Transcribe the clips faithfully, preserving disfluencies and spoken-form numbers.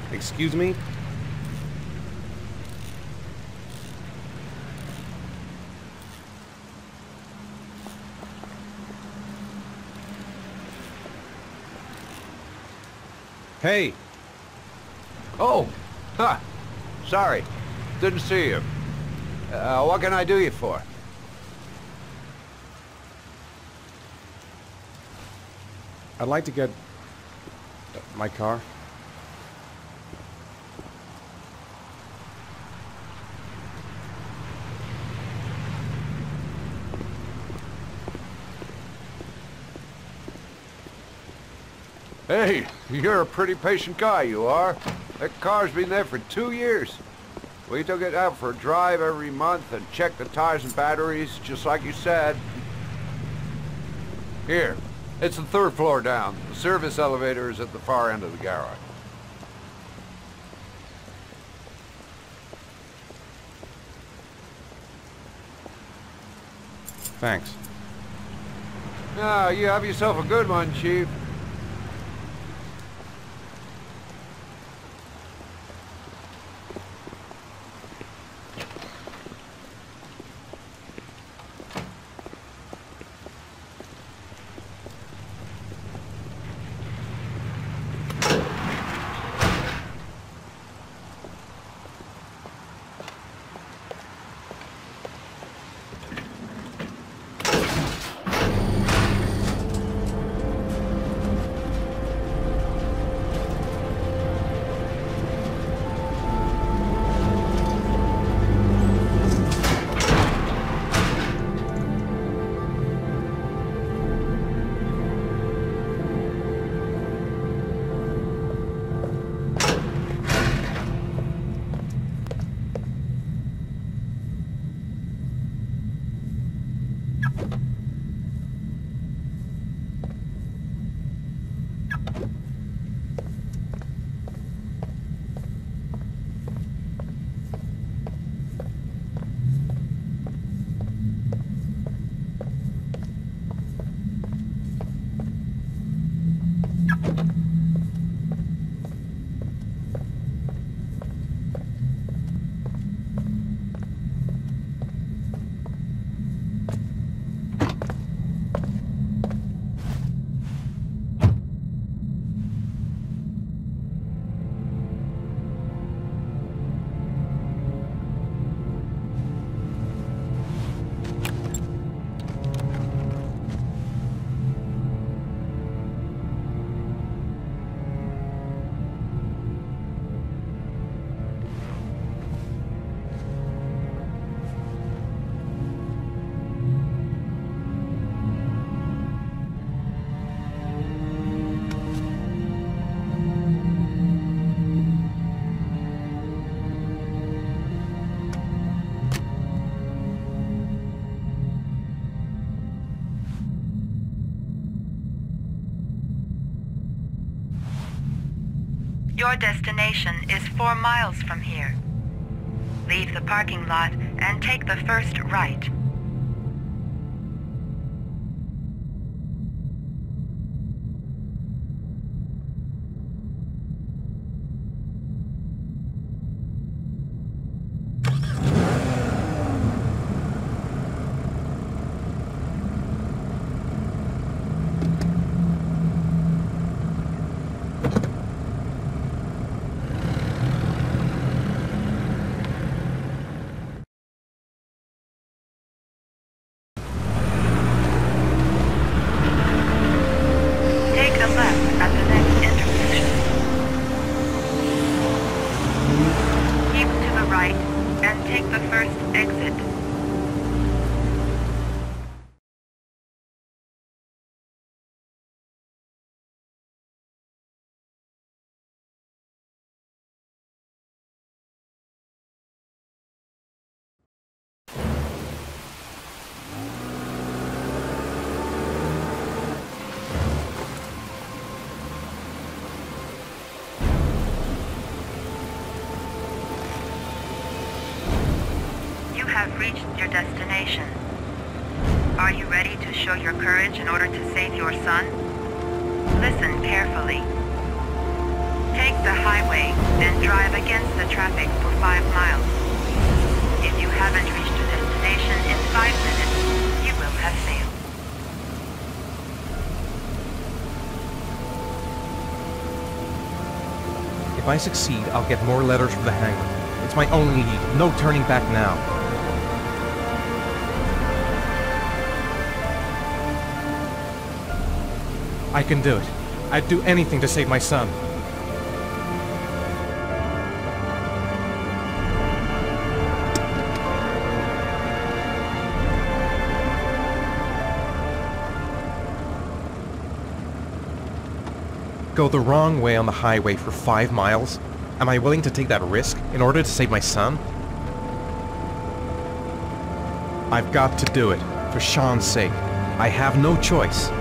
Excuse me? Hey! Oh! Huh! Sorry. Didn't see you. Uh, what can I do you for? I'd like to get... my car. Hey, you're a pretty patient guy, you are. That car's been there for two years. We took it out for a drive every month and checked the tires and batteries, just like you said. Here, it's the third floor down. The service elevator is at the far end of the garage. Thanks. Now, you have yourself a good one, Chief. Your destination is four miles from here. Leave the parking lot and take the first right. Have reached your destination. Are you ready to show your courage in order to save your son? Listen carefully. Take the the highway, then drive against the traffic for five miles. If you haven't reached your destination in five minutes, you will have failed. If I succeed, I'll get more letters from the hangar. It's my only lead. No turning back now. I can do it. I'd do anything to save my son. Go the wrong way on the highway for five miles? Am I willing to take that risk in order to save my son? I've got to do it, for Sean's sake. I have no choice.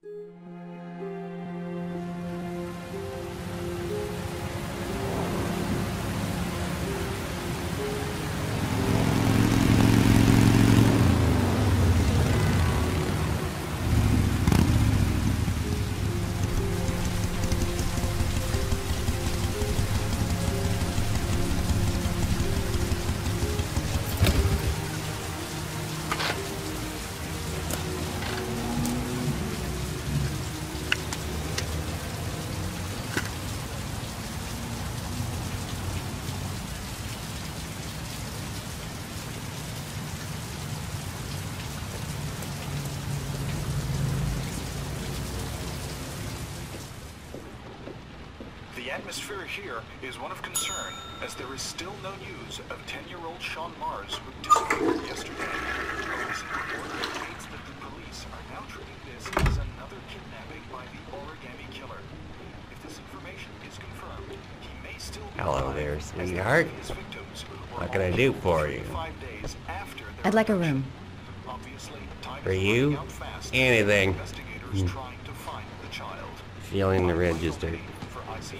The atmosphere here is one of concern, as there is still no news of ten-year-old Sean Mars, who disappeared yesterday. A recent report indicates that the police are now treating this as another kidnapping by the Origami Killer. If this information is confirmed, he may still be Hello alive, there, as sweetheart. his victims were What can I all do killed for you? five days after their I'd like a abduction. room. Obviously, time For is you? running out fast. Anything. Investigators Hmm. trying to find the child. Feeling the register. For I C N.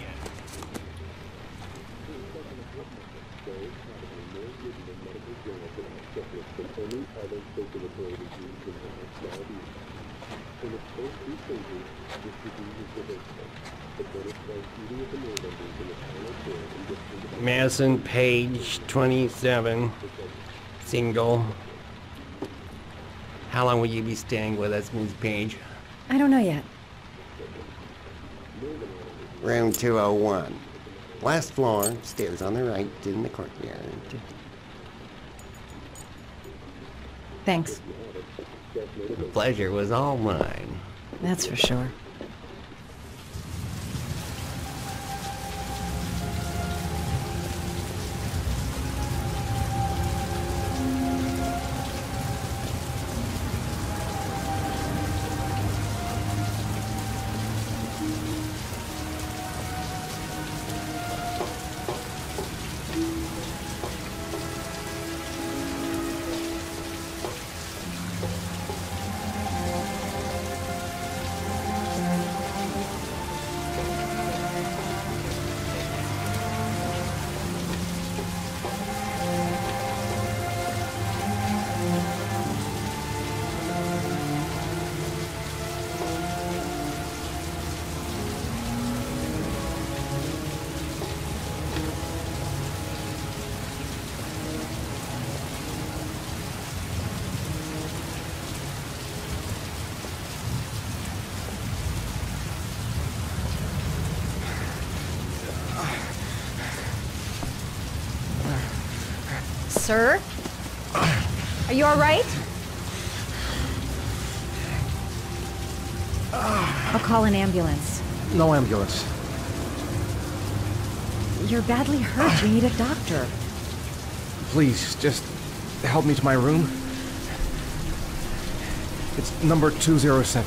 Madison Paige, twenty-seven, single. How long will you be staying with us, Miss Paige? I don't know yet. Room two oh one. Last floor, stairs on the right, in the courtyard. Thanks. The pleasure was all mine. That's for sure. Sir? Are you all right? I'll call an ambulance. No ambulance. You're badly hurt. You need a doctor. Please, just help me to my room. It's number two oh seven.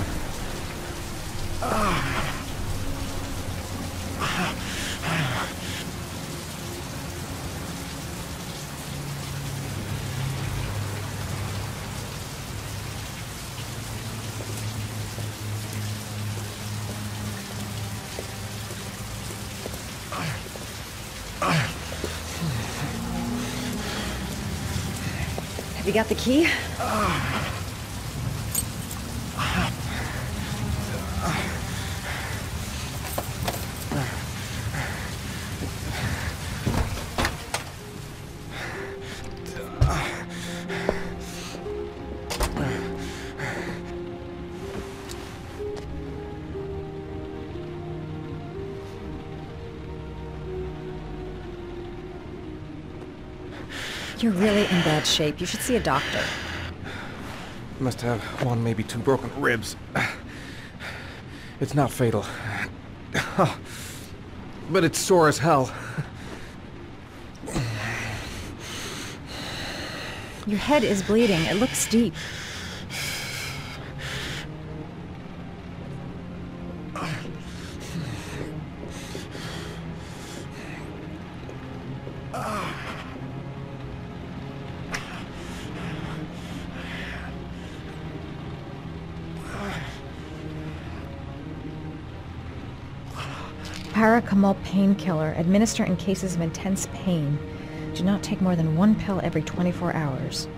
Have you got the key? You're really in bad shape. You should see a doctor. Must have one, maybe two broken ribs. It's not fatal. But it's sore as hell. Your head is bleeding. It looks deep. Paracetamol painkiller. Administer in cases of intense pain. Do not take more than one pill every twenty-four hours.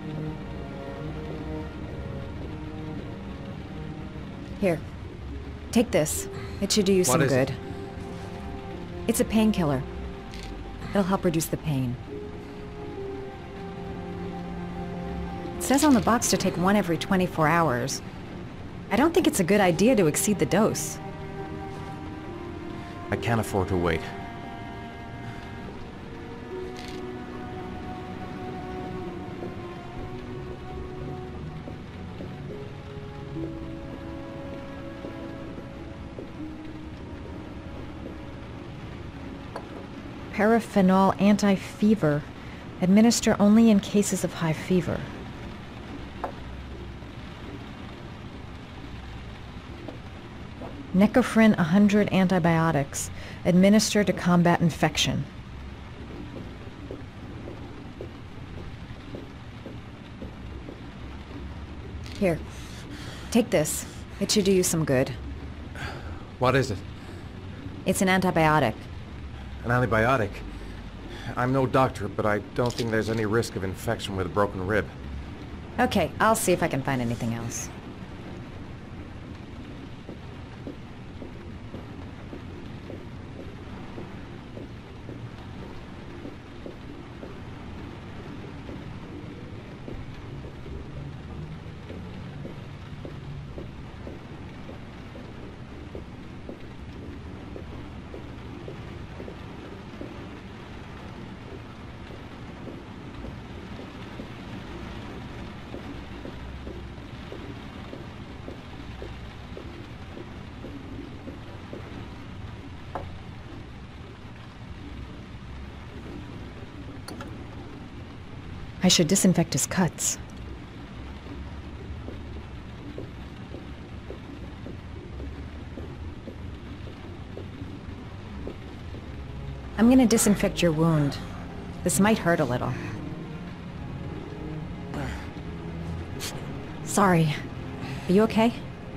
Here. Take this. It should do you some is good. it? It's a painkiller. It'll help reduce the pain. It says on the box to take one every twenty-four hours. I don't think it's a good idea to exceed the dose. I can't afford to wait. Paraphenol anti-fever. Administer only in cases of high fever. Necophren one hundred antibiotics. Administer to combat infection. Here. Take this. It should do you some good. What is it? It's an antibiotic. An antibiotic? I'm no doctor, but I don't think there's any risk of infection with a broken rib. Okay, I'll see if I can find anything else. I should disinfect his cuts. I'm gonna disinfect your wound. This might hurt a little. Sorry. Are you okay?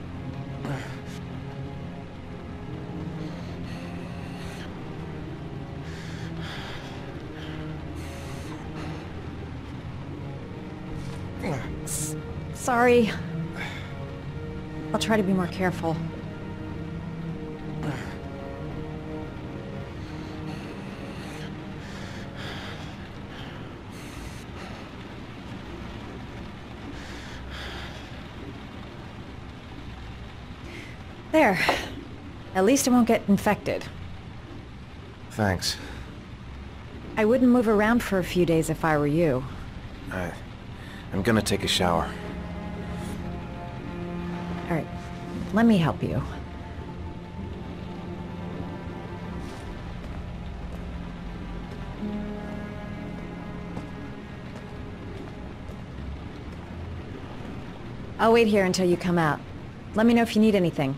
S- sorry. I'll try to be more careful. There. At least it won't get infected. Thanks. I wouldn't move around for a few days if I were you. I... I'm gonna take a shower. All right. Let me help you. I'll wait here until you come out. Let me know if you need anything.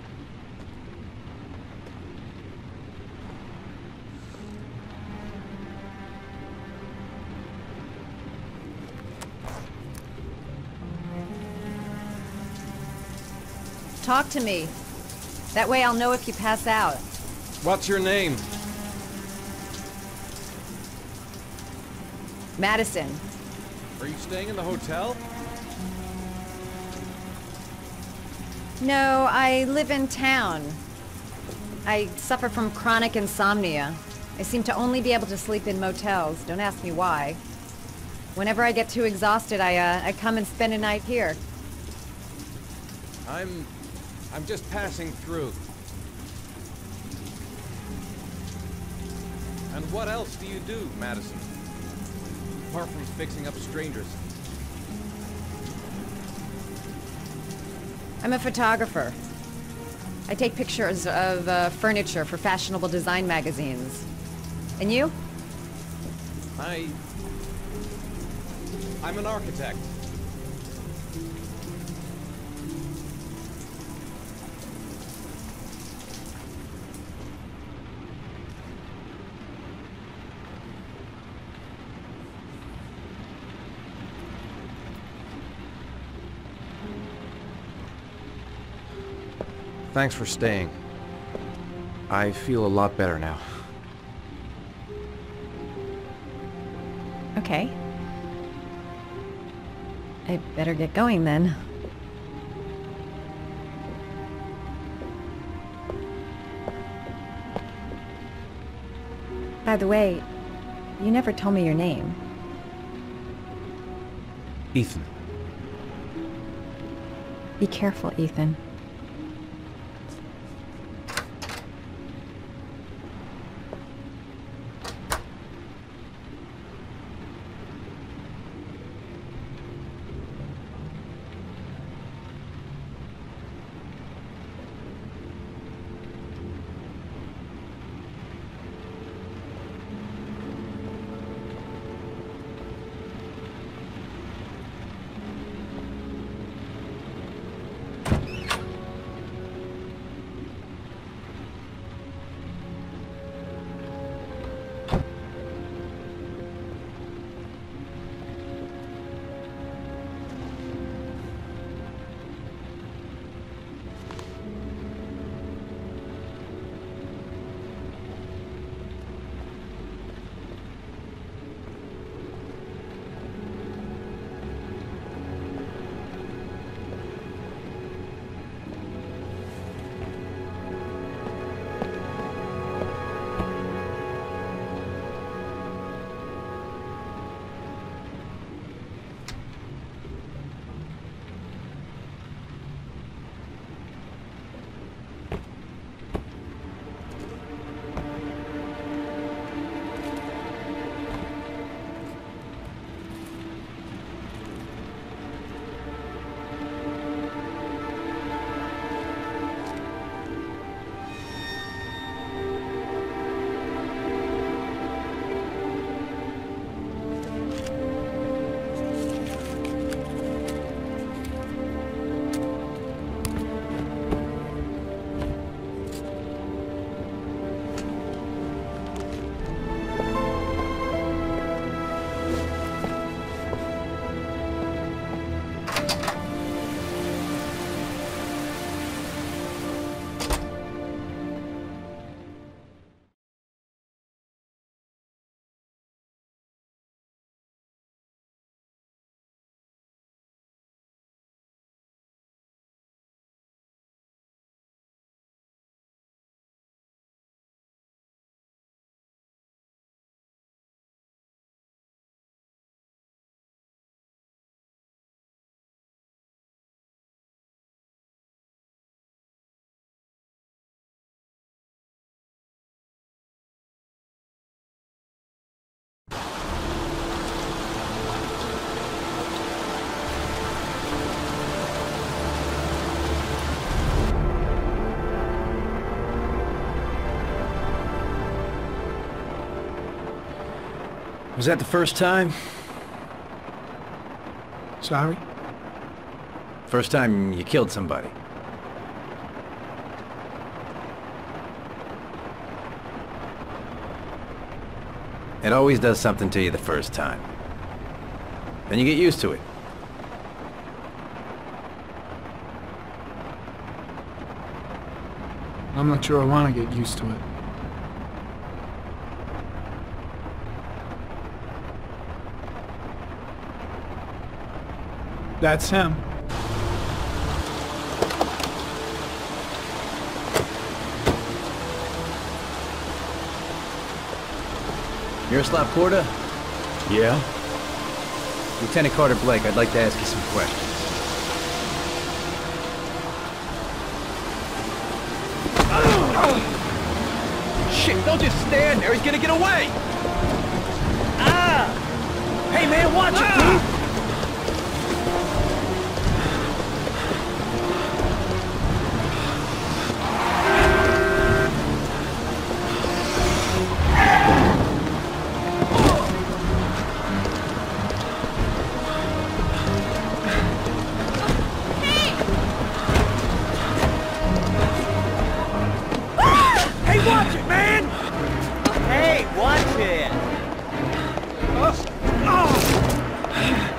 Talk to me. That way I'll know if you pass out. What's your name? Madison. Are you staying in the hotel? No, I live in town. I suffer from chronic insomnia. I seem to only be able to sleep in motels. Don't ask me why. Whenever I get too exhausted, I, uh, I come and spend a night here. I'm... I'm just passing through. And what else do you do, Madison? Apart from fixing up strangers. I'm a photographer. I take pictures of uh, furniture for fashionable design magazines. And you? I... I'm an architect. Thanks for staying. I feel a lot better now. Okay. I better get going then. By the way, you never told me your name. Ethan. Be careful, Ethan. Was that the first time? Sorry? First time you killed somebody? It always does something to you the first time. Then you get used to it. I'm not sure I want to get used to it. That's him. Miroslav Porta? Yeah? Lieutenant Carter Blake, I'd like to ask you some questions. Shit, don't just stand there, he's gonna get away! Ah! Hey man, watch it, dude! Watch it, man! Hey, watch it! Oh. Oh.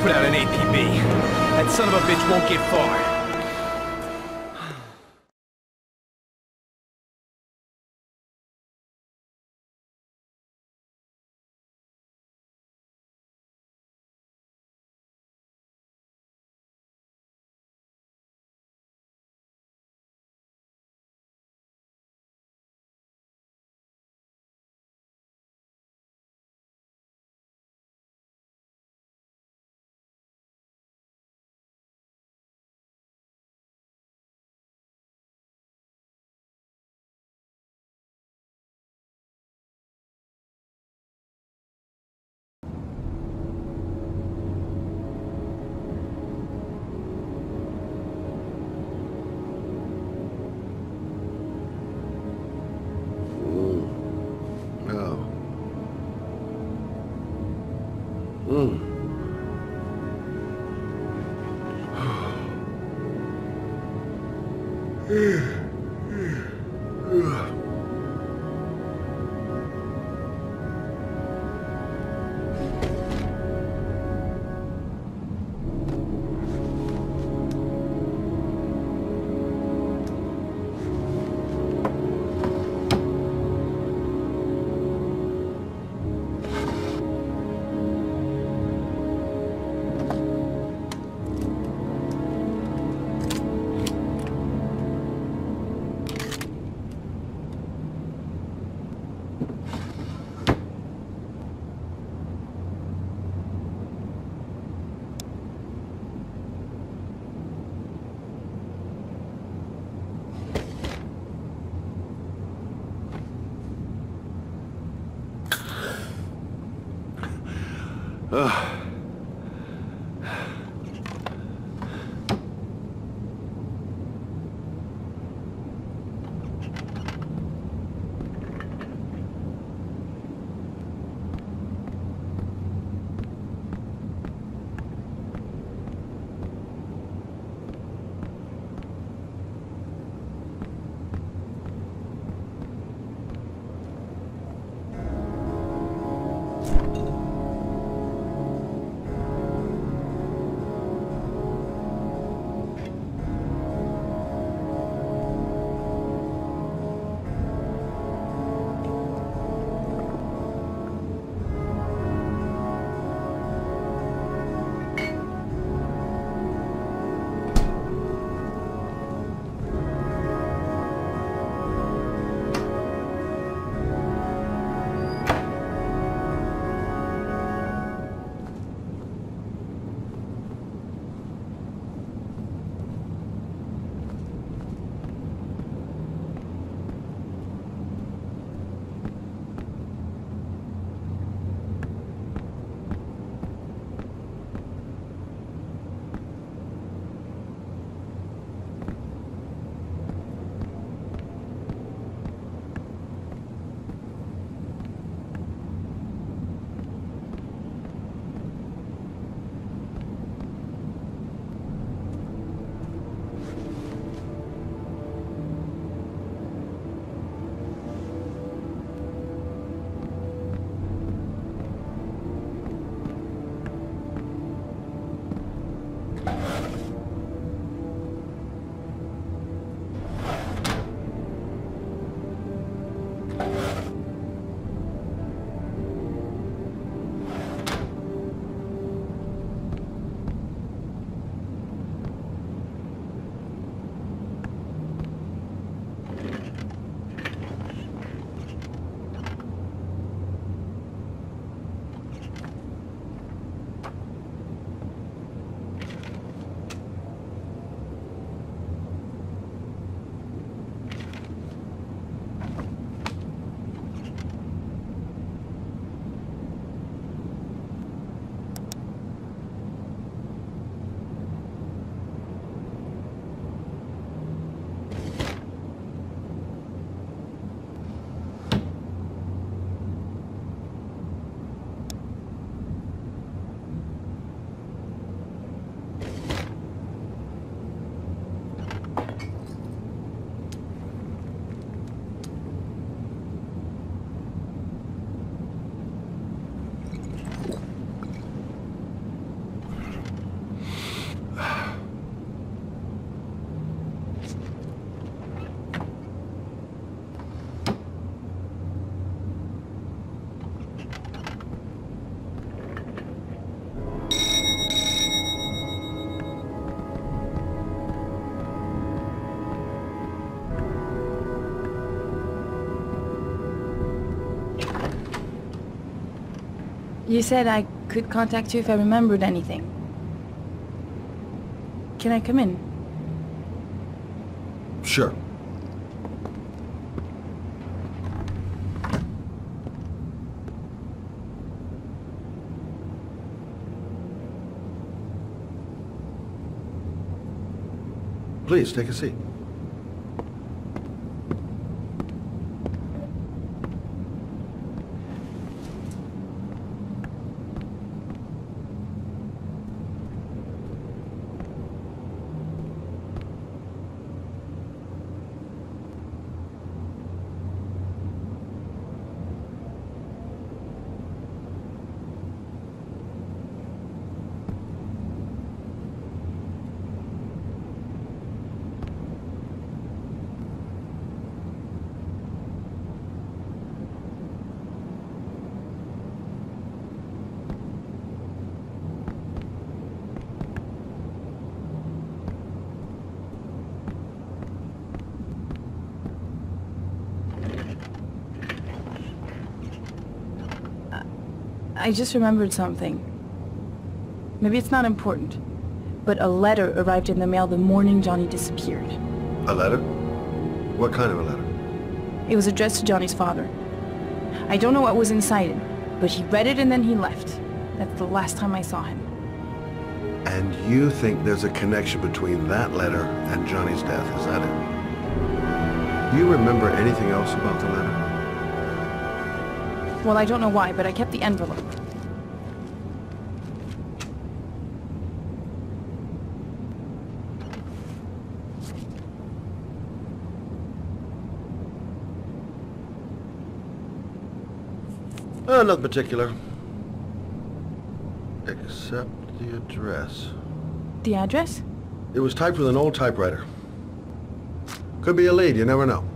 put out an A P B. That son of a bitch won't get far. Ugh. You said I could contact you if I remembered anything. Can I come in? Sure. Please, take a seat. I just remembered something. Maybe it's not important, but a letter arrived in the mail the morning Johnny disappeared. A letter? What kind of a letter? It was addressed to Johnny's father. I don't know what was inside it, but he read it and then he left. That's the last time I saw him. And you think there's a connection between that letter and Johnny's death, is that it? Do you remember anything else about the letter? Well, I don't know why, but I kept the envelope. Uh, nothing particular. Except the address. The address? It was typed with an old typewriter. Could be a lead, you never know.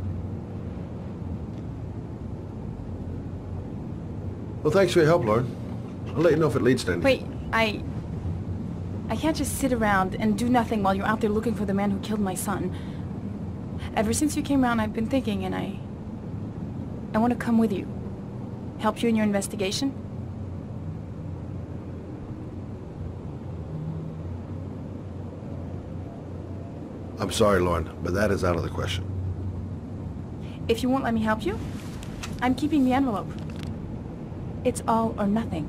Well, thanks for your help, Lauren. I'll let you know if it leads to anything. Wait, I... I can't just sit around and do nothing while you're out there looking for the man who killed my son. Ever since you came around, I've been thinking, and I... I want to come with you. Help you in your investigation? I'm sorry, Lauren, but that is out of the question. If you won't let me help you, I'm keeping the envelope. It's all or nothing.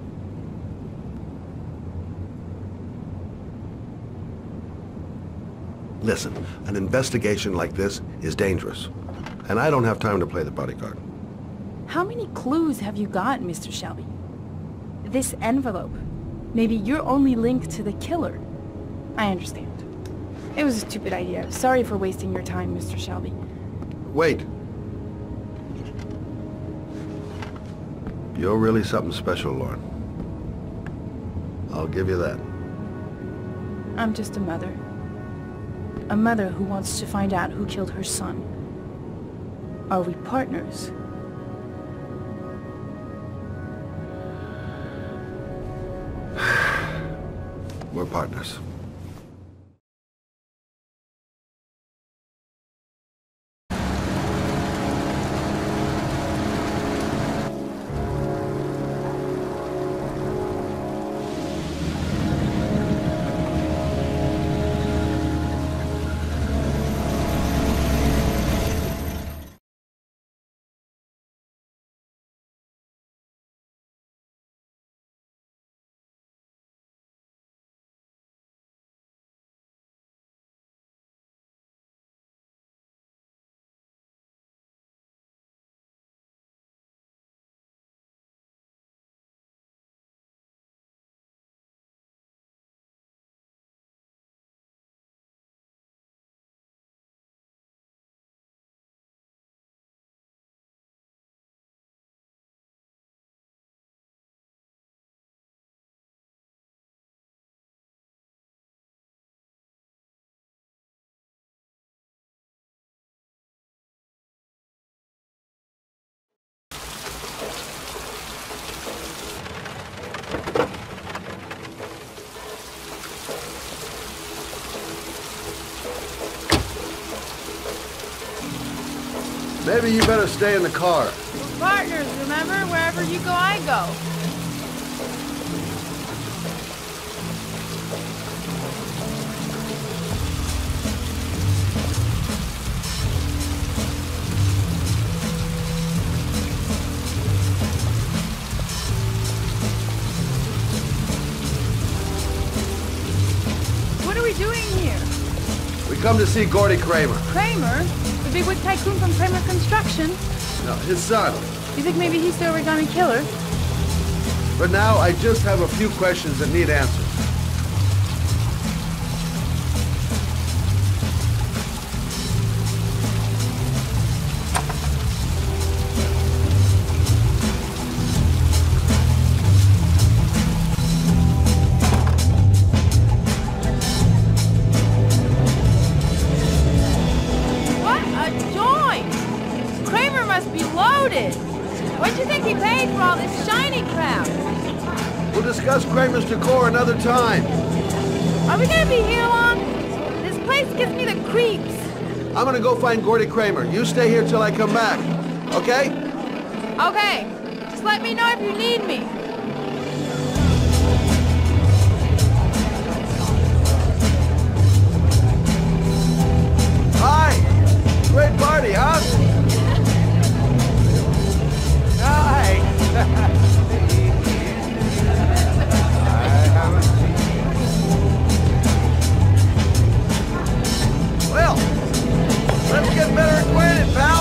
Listen, an investigation like this is dangerous, and I don't have time to play the bodyguard. How many clues have you got, Mister Shelby? This envelope. Maybe your only link to the killer. I understand. It was a stupid idea. Sorry for wasting your time, Mister Shelby. Wait. You're really something special, Lauren. I'll give you that. I'm just a mother. A mother who wants to find out who killed her son. Are we partners? We're partners. Maybe you better stay in the car. We're partners, remember? Wherever you go, I go. What are we doing here? We come to see Gordy Kramer. Kramer? The bigwig tycoon from Kramer Construction? No, his son. You think maybe he's the Origami Killer? For now, I just have a few questions that need answers. What a joint! Kramer must be loaded! What do you think he paid for all this shiny crap? We'll discuss Kramer's decor another time. Are we gonna be here long? This place gives me the creeps. I'm gonna go find Gordy Kramer. You stay here till I come back. Okay? Okay, just let me know if you need me. Hi! Great party, huh? Hi! Well, let's get better acquainted, pal.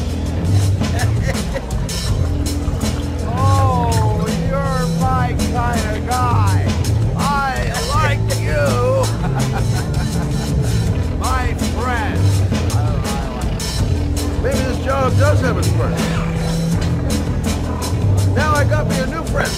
Oh, you're my kind of guy. I like you. My friend. Maybe this job does have its perks. Now I got me a new friend.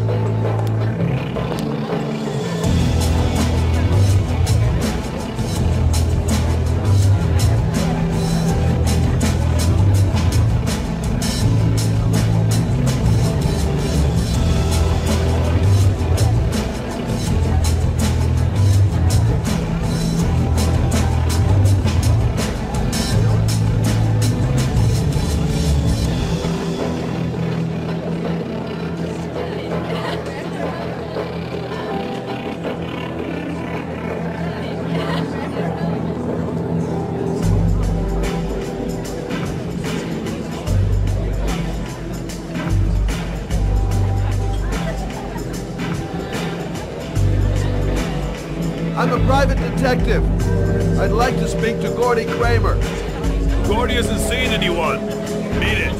I'm a private detective. I'd like to speak to Gordy Kramer. Gordy hasn't seen anyone. Beat it.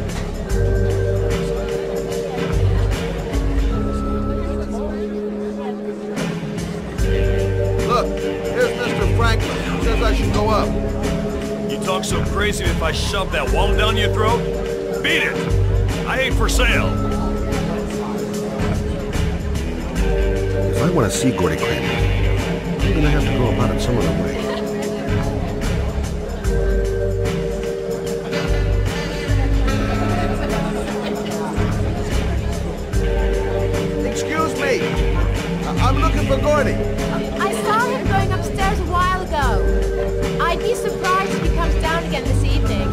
Look, here's Mister Franklin. He says I should go up. You talk so crazy if I shove that wallet down your throat? Beat it. I ain't for sale. If I want to see Gordy Kramer, I'm gonna have to go about it some other way. Excuse me. I- I'm looking for Gordy. I saw him going upstairs a while ago. I'd be surprised if he comes down again this evening.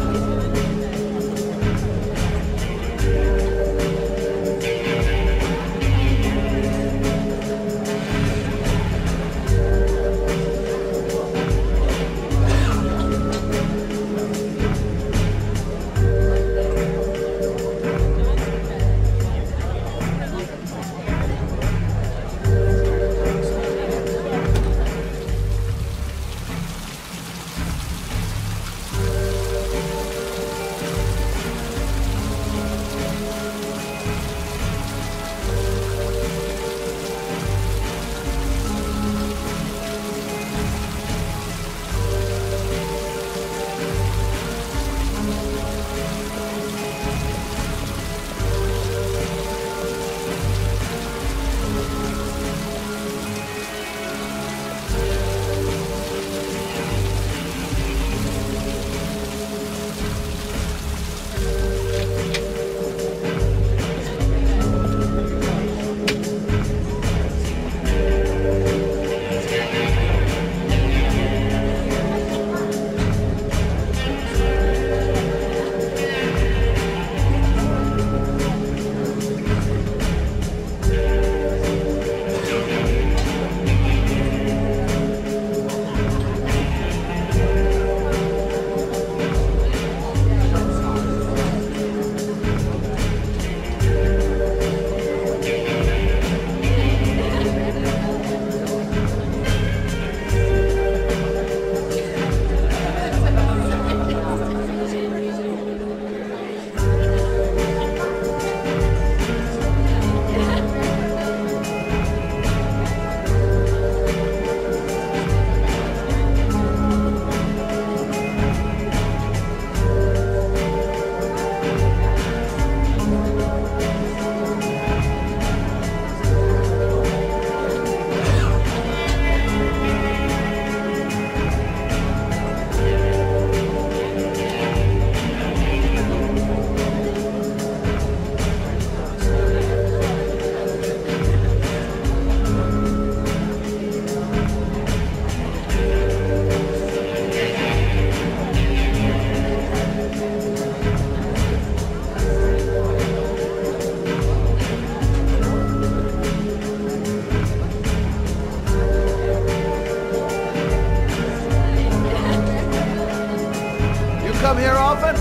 often?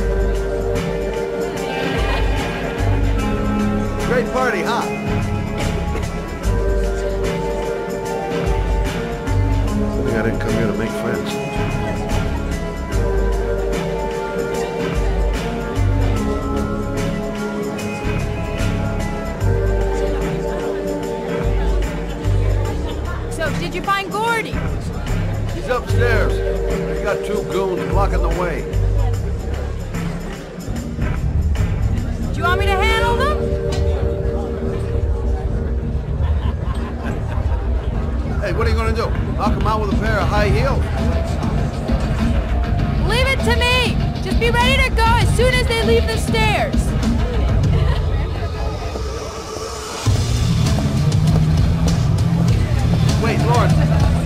Great party, huh? I think I didn't come here to make friends. So, did you find Gordy? He's upstairs. He got two goons blocking the way. Do you want me to handle them? Hey, what are you gonna do? Knock him out with a pair of high heels? Leave it to me! Just be ready to go as soon as they leave the stairs. Wait, Lawrence.